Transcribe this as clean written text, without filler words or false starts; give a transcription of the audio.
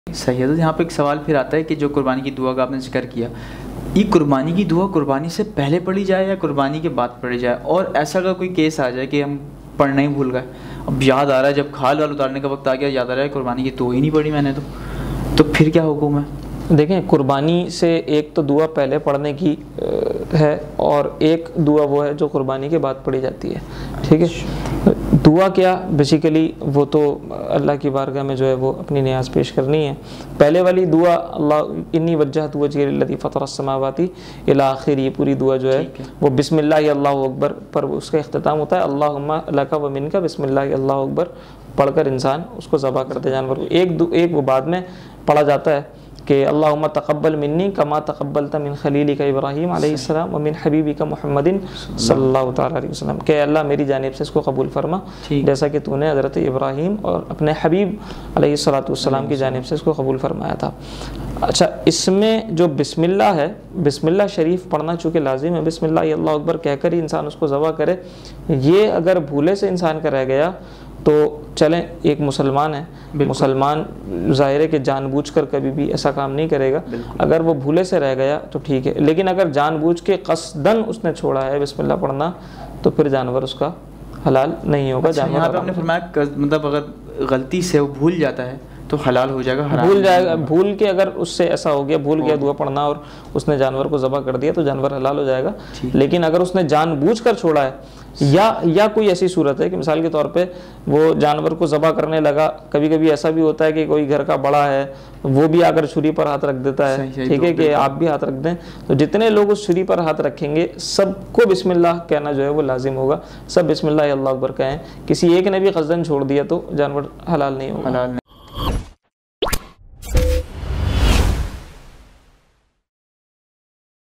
صحیح ہے. تو یہاں پہ ایک سوال پھر آتا ہے کہ جو قربانی کی دعا کا آپ نے ذکر کیا، یہ قربانی کی دعا قربانی سے پہلے پڑھی جائے یا قربانی کے بعد پڑھی جائے؟ اور ایسا اگر کوئی کیس آ جائے کہ ہم پڑھنا ہی بھول گئے، اب یاد آ رہا ہے جب کھال وال اتارنے کا وقت آ گیا، یاد آ رہا ہے قربانی کی دعا ہی نہیں پڑھی میں نے، تو پھر کیا حکم ہے؟ دیکھیں قربانی سے ایک تو دعا پہلے پڑھنے کی ہے، اور ایک دعا وہ ہے جو قربانی کے بعد پڑھی جاتی ہے. ٹھیک ہے. دعا کیا بیسیکلی وہ تو اللہ کی بارگاہ میں جو ہے وہ اپنی نیاز پیش کرنی ہے. پہلے والی دعا اللہ انی وجہت وجہی للذی فطر السماوات الی آخر، یہ پوری دعا جو ہے وہ بسم اللہ اللہ اکبر پر اس کا اختتام ہوتا ہے. اللہم لک و منک بسم اللہ اللہ اکبر پڑھ کر انسان اس کو ذبح کرتے جانور کو. ایک وہ بعد میں پڑھا جاتا ہے کہ اللہم تقبل منی کما تقبلت من خلیلک ابراہیم علیہ السلام ومن حبیبک محمد صلی اللہ تعالیٰ علیہ وسلم، کہ اللہ میری جانب سے اس کو قبول فرما جیسا کہ تو نے حضرت ابراہیم اور اپنے حبیب علیہ السلام کی جانب سے اس کو قبول فرمایا تھا. اچھا، اس میں جو بسم اللہ ہے، بسم اللہ شریف پڑھنا چونکہ لازم ہے، بسم اللہ اللہ اکبر کہہ کر ہی انسان اس کو ذبح کرے. یہ اگر بھولے سے انسان کا رہ گیا تو چلیں ایک مسلمان ہے، مسلمان ظاہر ہے کہ جان بوجھ کر کبھی بھی ایسا کام نہیں کرے گا. اگر وہ بھولے سے رہ گیا تو ٹھیک ہے، لیکن اگر جان بوجھ کے قصدن اس نے چھوڑا ہے بسم اللہ پڑھنا تو پھر جانور اس کا حلال نہیں ہوگا. جانور یہاں پہ آپ نے فرمایا مطلب اگر غلطی سے وہ بھول جاتا ہے تو حلال ہو جائے گا، بھول جائے گا. بھول کے اگر اس سے ایسا ہو گیا، بھول گیا دعا پڑھنا اور اس نے جانور کو ذبح کر دیا تو جانور حلال ہو جائے گا. لیکن اگر اس نے جان بوجھ کر چھوڑا ہے یا کوئی ایسی صورت ہے کہ مثال کے طور پہ وہ جانور کو ذبح کرنے لگا، کبھی کبھی ایسا بھی ہوتا ہے کہ کوئی گھر کا بڑا ہے وہ بھی آ کر چھری پر ہاتھ رکھ دیتا ہے، ٹھیک ہے کہ آپ بھی ہاتھ رکھ دیں، تو جتنے لوگ اس چھری پر ہاتھ رکھیں گے سب کو بسم اللہ کہنا جو ہے وہ لازم ہوگا. سب بسم اللہ اللہ اکبر کہیں. کسی ایک نے بھی قصدن چھوڑ دیا تو جانور حلال نہیں ہوگا.